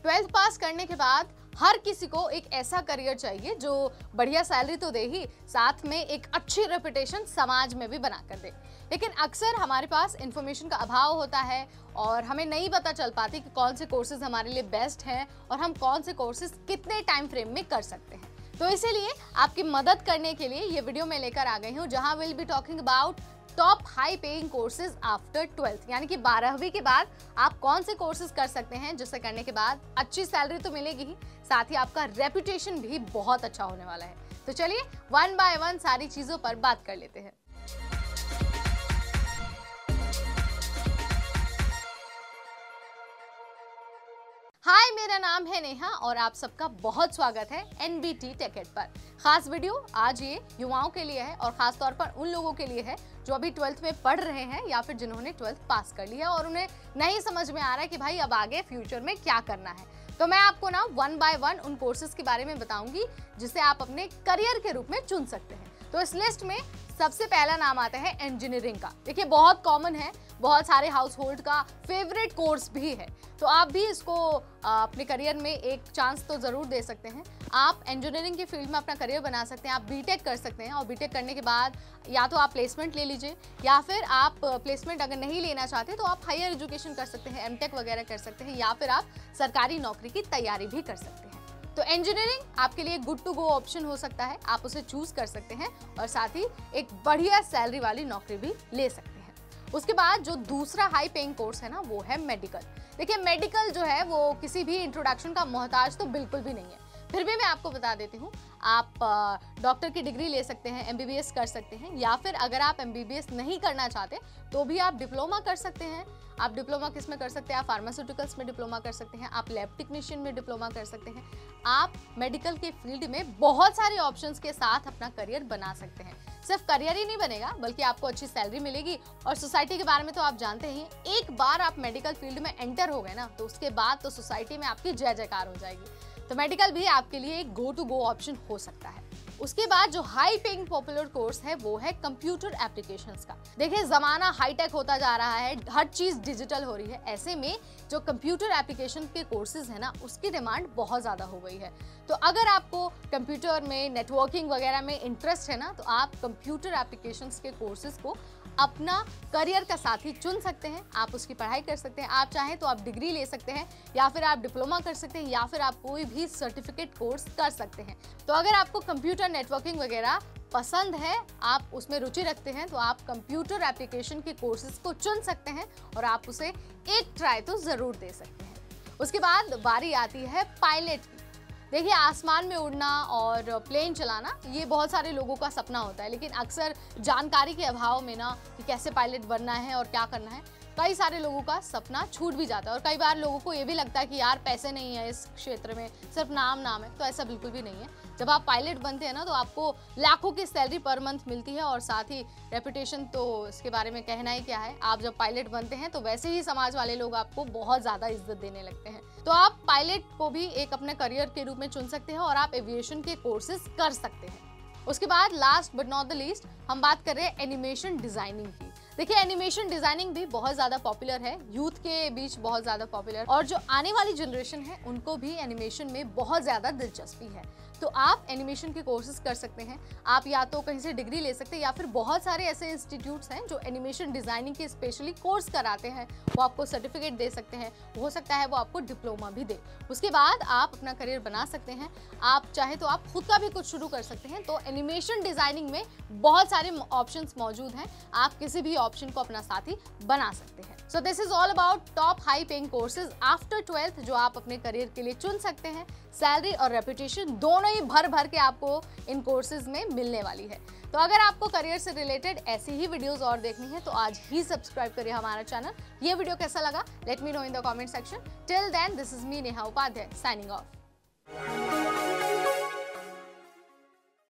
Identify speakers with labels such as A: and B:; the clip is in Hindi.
A: 12th पास करने के बाद हर किसी को एक ऐसा करियर चाहिए जो बढ़िया सैलरी तो दे ही, साथ में एक अच्छी रेपुटेशन समाज में भी बना कर दे। लेकिन अक्सर हमारे पास इंफॉर्मेशन का अभाव होता है और हमें नहीं पता चल पाती कि कौन से कोर्सेज हमारे लिए बेस्ट हैं और हम कौन से कोर्सेज कितने टाइम फ्रेम में कर सकते हैं। तो इसीलिए आपकी मदद करने के लिए ये वीडियो मैं लेकर आ गई हूँ, जहां will be talking about top high paying courses after 12th, यानी कि 12वीं के बाद आप कौन से कोर्सेज कर सकते हैं जिसे करने के बाद अच्छी सैलरी तो मिलेगी ही, साथ ही आपका रेपुटेशन भी बहुत अच्छा होने वाला है। तो चलिए वन बाय वन सारी चीजों पर बात कर लेते हैं। हाय, मेरा नाम है नेहा और आप सबका बहुत स्वागत है एनबीटी टेकेड पर। खास वीडियो आज ये युवाओं के लिए है और खास तौर पर उन लोगों के लिए है जो अभी 12th में पढ़ रहे हैं या फिर जिन्होंने 12th पास कर लिया और उन्हें नहीं समझ में आ रहा है कि भाई अब आगे फ्यूचर में क्या करना है। तो मैं आपको ना वन बाय वन उन कोर्सेज के बारे में बताऊंगी जिसे आप अपने करियर के रूप में चुन सकते हैं। तो इस लिस्ट में सबसे पहला नाम आता है इंजीनियरिंग का। देखिए, बहुत कॉमन है, बहुत सारे हाउस होल्ड का फेवरेट कोर्स भी है, तो आप भी इसको अपने करियर में एक चांस तो ज़रूर दे सकते हैं। आप इंजीनियरिंग की फील्ड में अपना करियर बना सकते हैं, आप बीटेक कर सकते हैं और बीटेक करने के बाद या तो आप प्लेसमेंट ले लीजिए या फिर आप प्लेसमेंट अगर नहीं लेना चाहते तो आप हायर एजुकेशन कर सकते हैं, एमटेक वगैरह कर सकते हैं या फिर आप सरकारी नौकरी की तैयारी भी कर सकते हैं। तो इंजीनियरिंग आपके लिए गुड टू गो ऑप्शन हो सकता है, आप उसे चूज कर सकते हैं और साथ ही एक बढ़िया सैलरी वाली नौकरी भी ले सकते हैं। उसके बाद जो दूसरा हाई पेइंग कोर्स है ना, वो है मेडिकल। देखिए, मेडिकल जो है वो किसी भी इंट्रोडक्शन का मोहताज तो बिल्कुल भी नहीं है, फिर भी मैं आपको बता देती हूँ। आप डॉक्टर की डिग्री ले सकते हैं, एमबीबीएस कर सकते हैं या फिर अगर आप एमबीबीएस नहीं करना चाहते तो भी आप डिप्लोमा कर सकते हैं। आप डिप्लोमा किस में कर सकते हैं? आप फार्मास्यूटिकल्स में डिप्लोमा कर सकते हैं, आप लैब टेक्नीशियन में डिप्लोमा कर सकते हैं। आप मेडिकल के फील्ड में बहुत सारे ऑप्शंस के साथ अपना करियर बना सकते हैं। सिर्फ करियर ही नहीं बनेगा बल्कि आपको अच्छी सैलरी मिलेगी और सोसाइटी के बारे में तो आप जानते ही, एक बार आप मेडिकल फील्ड में एंटर हो गए ना तो उसके बाद तो सोसाइटी में आपकी जय जयकार हो जाएगी। तो मेडिकल भी आपके लिए एक गो टू गो ऑप्शन हो सकता है। उसके बाद जो हाई पेइंग पॉपुलर कोर्स है वो है कंप्यूटर एप्लीकेशंस का। देखिए, जमाना हाईटेक होता जा रहा है, हर चीज डिजिटल हो रही है, ऐसे में जो कंप्यूटर एप्लीकेशन के कोर्सेज है ना उसकी डिमांड बहुत ज्यादा हो गई है। तो अगर आपको कंप्यूटर में नेटवर्किंग वगैरह में इंटरेस्ट है ना तो आप कंप्यूटर एप्लीकेशंस के कोर्सेज को अपना करियर का साथी चुन सकते हैं। आप उसकी पढ़ाई कर सकते हैं, आप चाहें तो आप डिग्री ले सकते हैं या फिर आप डिप्लोमा कर सकते हैं या फिर आप कोई भी सर्टिफिकेट कोर्स कर सकते हैं। तो अगर आपको कंप्यूटर नेटवर्किंग वगैरह पसंद है, आप उसमें रुचि रखते हैं, तो आप कंप्यूटर एप्लीकेशन के कोर्सेज को चुन सकते हैं और आप उसे एक ट्राई तो ज़रूर दे सकते हैं। उसके बाद बारी आती है पायलट की। देखिए, आसमान में उड़ना और प्लेन चलाना ये बहुत सारे लोगों का सपना होता है, लेकिन अक्सर जानकारी के अभाव में ना कि कैसे पायलट बनना है और क्या करना है, कई सारे लोगों का सपना छूट भी जाता है। और कई बार लोगों को ये भी लगता है कि यार पैसे नहीं है इस क्षेत्र में, सिर्फ नाम है। तो ऐसा बिल्कुल भी नहीं है। जब आप पायलट बनते हैं ना तो आपको लाखों की सैलरी पर मंथ मिलती है और साथ ही रेपुटेशन, तो इसके बारे में कहना ही क्या है। आप जब पायलट बनते हैं तो वैसे ही समाज वाले लोग आपको बहुत ज़्यादा इज्जत देने लगते हैं। तो आप पायलट को भी एक अपने करियर के रूप में चुन सकते हैं और आप एविएशन के कोर्सेज कर सकते हैं। उसके बाद last but not the least हम बात कर रहे हैं एनिमेशन डिजाइनिंग की। देखिए, एनिमेशन डिजाइनिंग भी बहुत ज़्यादा पॉपुलर है, यूथ के बीच बहुत ज़्यादा पॉपुलर, और जो आने वाली जनरेशन है उनको भी एनिमेशन में बहुत ज़्यादा दिलचस्पी है। तो आप एनिमेशन के कोर्सेज कर सकते हैं। आप या तो कहीं से डिग्री ले सकते हैं या फिर बहुत सारे ऐसे इंस्टीट्यूट्स हैं जो एनिमेशन डिजाइनिंग के स्पेशली कोर्स कराते हैं, वो आपको सर्टिफिकेट दे सकते हैं, हो सकता है वो आपको डिप्लोमा भी दे। उसके बाद आप अपना करियर बना सकते हैं। आप चाहे तो आप खुद का भी कुछ शुरू कर सकते हैं। तो एनिमेशन डिजाइनिंग में बहुत सारे ऑप्शंस मौजूद हैं, आप किसी भी ऑप्शन को अपना साथी बना सकते हैं। So this is all about top high paying courses after 12th जो आप अपने करियर के लिए चुन सकते हैं। सैलरी और रेपुटेशन दोनों ही भर भर के आपको इन कोर्सेज में मिलने वाली है। तो अगर आपको करियर से रिलेटेड ऐसी ही वीडियोस और देखनी है तो आज ही सब्सक्राइब करिए हमारा चैनल। ये वीडियो कैसा लगा let me know in the comment section. Till then, this is me Neha Upadhyay signing of.